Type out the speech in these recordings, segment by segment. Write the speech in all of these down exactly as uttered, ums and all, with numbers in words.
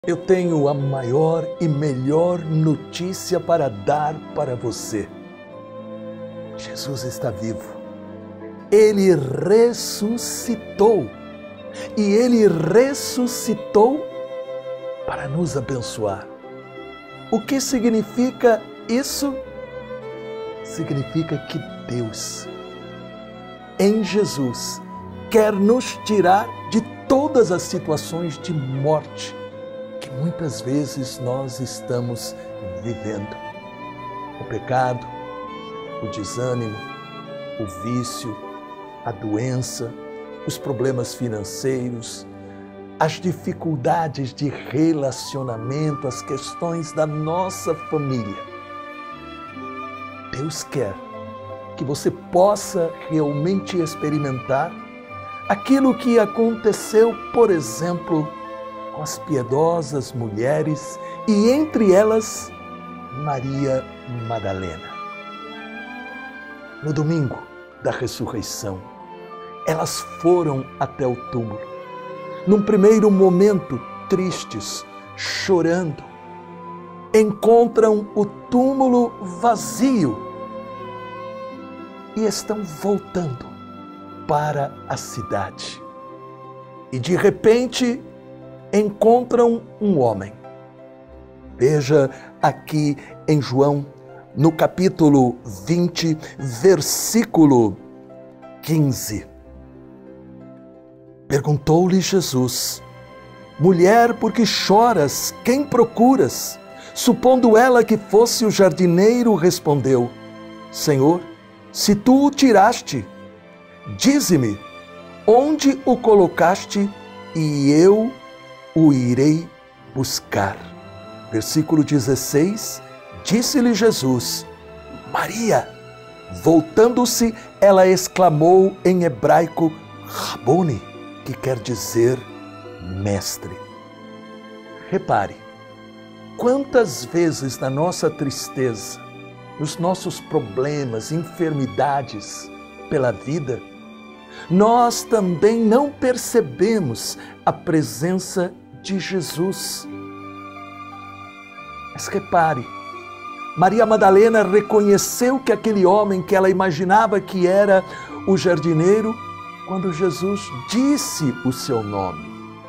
Eu tenho a maior e melhor notícia para dar para você. Jesus está vivo. Ele ressuscitou. E Ele ressuscitou para nos abençoar. O que significa isso? Significa que Deus, em Jesus, quer nos tirar de todas as situações de morte que muitas vezes nós estamos vivendo. O pecado, o desânimo, o vício, a doença, os problemas financeiros, as dificuldades de relacionamento, as questões da nossa família. Deus quer que você possa realmente experimentar aquilo que aconteceu, por exemplo, com as piedosas mulheres e entre elas Maria Madalena. No domingo da ressurreição, elas foram até o túmulo. Num primeiro momento, tristes, chorando, encontram o túmulo vazio e estão voltando para a cidade. E de repente, encontram um homem. Veja aqui em João, no capítulo vinte, versículo quinze. Perguntou-lhe Jesus: mulher, por que choras? Quem procuras? Supondo ela que fosse o jardineiro, respondeu: Senhor, se tu o tiraste, dize-me onde o colocaste e eu o irei buscar. Versículo dezesseis, disse-lhe Jesus: Maria. Voltando-se, ela exclamou em hebraico, Rabone, que quer dizer mestre. Repare, quantas vezes na nossa tristeza, nos nossos problemas, enfermidades pela vida, nós também não percebemos a presença de Jesus. Mas repare, Maria Madalena reconheceu que aquele homem que ela imaginava que era o jardineiro, quando Jesus disse o seu nome.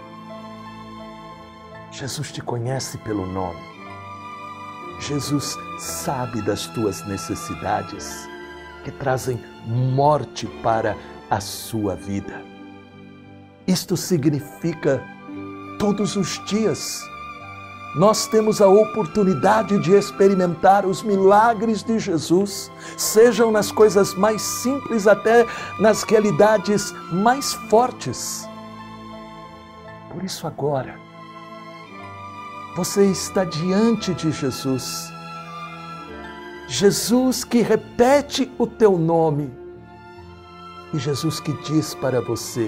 Jesus te conhece pelo nome. Jesus sabe das tuas necessidades que trazem morte para a sua vida. Isto significa todos os dias nós temos a oportunidade de experimentar os milagres de Jesus, sejam nas coisas mais simples até nas realidades mais fortes. Por isso agora, você está diante de Jesus. Jesus que repete o teu nome e Jesus que diz para você: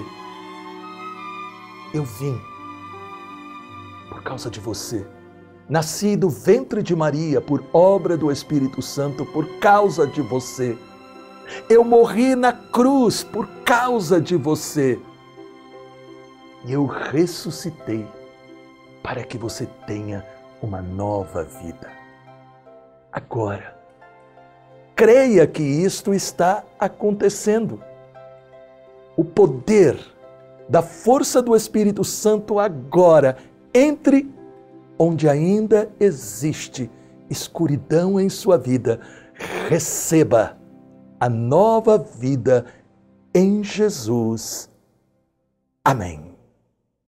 eu vim por causa de você. Nasci do ventre de Maria por obra do Espírito Santo por causa de você. Eu morri na cruz por causa de você. E eu ressuscitei para que você tenha uma nova vida. Agora, creia que isto está acontecendo. O poder da força do Espírito Santo agora entre onde ainda existe escuridão em sua vida, receba a nova vida em Jesus. Amém.